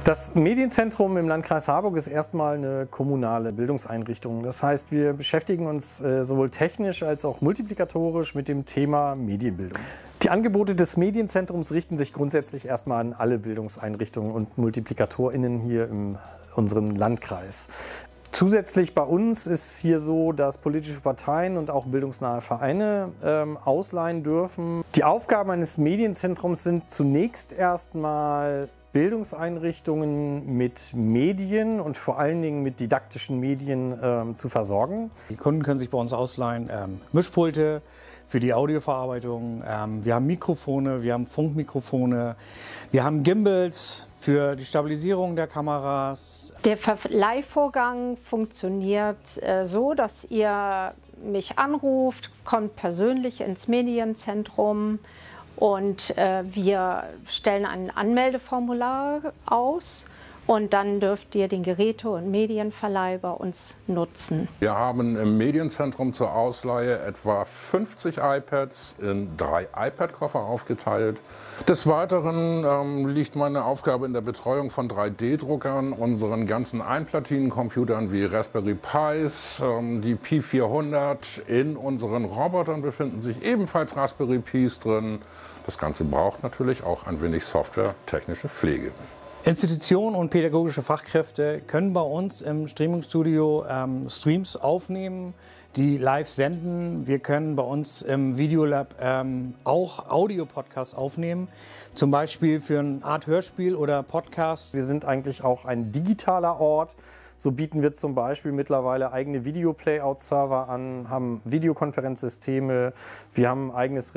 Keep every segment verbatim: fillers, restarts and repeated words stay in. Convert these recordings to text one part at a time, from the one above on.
Das Medienzentrum im Landkreis Harburg ist erstmal eine kommunale Bildungseinrichtung. Das heißt, wir beschäftigen uns äh, sowohl technisch als auch multiplikatorisch mit dem Thema Medienbildung. Die Angebote des Medienzentrums richten sich grundsätzlich erstmal an alle Bildungseinrichtungen und MultiplikatorInnen hier in unserem Landkreis. Zusätzlich bei uns ist hier so, dass politische Parteien und auch bildungsnahe Vereine ähm, ausleihen dürfen. Die Aufgaben eines Medienzentrums sind zunächst erstmal Bildungseinrichtungen mit Medien und vor allen Dingen mit didaktischen Medien ähm, zu versorgen. Die Kunden können sich bei uns ausleihen ähm, Mischpulte für die Audioverarbeitung. Ähm, wir haben Mikrofone, wir haben Funkmikrofone, wir haben Gimbals für die Stabilisierung der Kameras. Der Verleihvorgang funktioniert äh, so, dass ihr mich anruft, kommt persönlich ins Medienzentrum. Und äh, wir stellen ein Anmeldeformular aus und dann dürft ihr den Geräte- und Medienverleih bei uns nutzen. Wir haben im Medienzentrum zur Ausleihe etwa fünfzig iPads in drei iPad-Koffer aufgeteilt. Des Weiteren ähm, liegt meine Aufgabe in der Betreuung von drei D Druckern, unseren ganzen Einplatinencomputern wie Raspberry Pis, ähm, die Pi vierhundert. In unseren Robotern befinden sich ebenfalls Raspberry Pis drin. Das Ganze braucht natürlich auch ein wenig softwaretechnische Pflege. Institutionen und pädagogische Fachkräfte können bei uns im Streamingstudio ähm, Streams aufnehmen, die live senden. Wir können bei uns im Videolab ähm, auch Audio-Podcasts aufnehmen, zum Beispiel für eine Art Hörspiel oder Podcast. Wir sind eigentlich auch ein digitaler Ort. So bieten wir zum Beispiel mittlerweile eigene Video-Playout-Server an, haben Videokonferenzsysteme, wir haben ein eigenes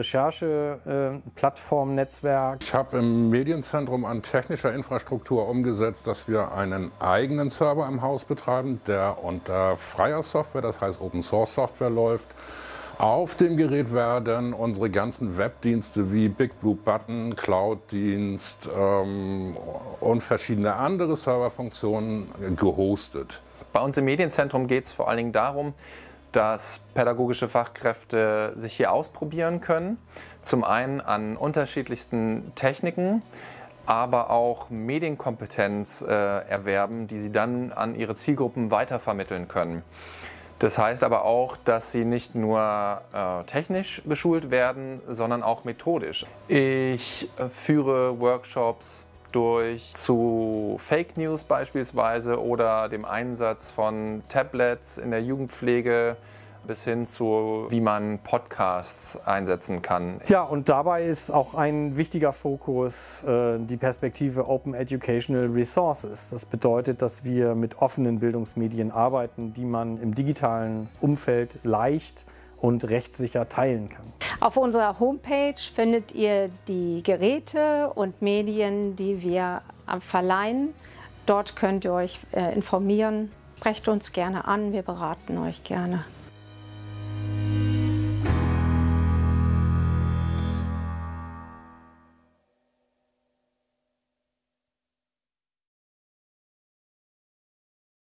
Recherche-Plattform-Netzwerk. Ich habe im Medienzentrum an technischer Infrastruktur umgesetzt, dass wir einen eigenen Server im Haus betreiben, der unter freier Software, das heißt Open-Source-Software läuft. Auf dem Gerät werden unsere ganzen Webdienste wie Big Blue Button, Cloud-Dienst ähm, und verschiedene andere Serverfunktionen gehostet. Bei uns im Medienzentrum geht es vor allen Dingen darum, dass pädagogische Fachkräfte sich hier ausprobieren können. Zum einen an unterschiedlichsten Techniken, aber auch Medienkompetenz äh, erwerben, die sie dann an ihre Zielgruppen weitervermitteln können. Das heißt aber auch, dass sie nicht nur äh, technisch geschult werden, sondern auch methodisch. Ich äh, führe Workshops durch zu Fake News beispielsweise oder dem Einsatz von Tablets in der Jugendpflege bis hin zu, wie man Podcasts einsetzen kann. Ja, und dabei ist auch ein wichtiger Fokus äh, die Perspektive Open Educational Resources. Das bedeutet, dass wir mit offenen Bildungsmedien arbeiten, die man im digitalen Umfeld leicht und rechtssicher teilen kann. Auf unserer Homepage findet ihr die Geräte und Medien, die wir verleihen. Dort könnt ihr euch äh, informieren. Sprecht uns gerne an, wir beraten euch gerne.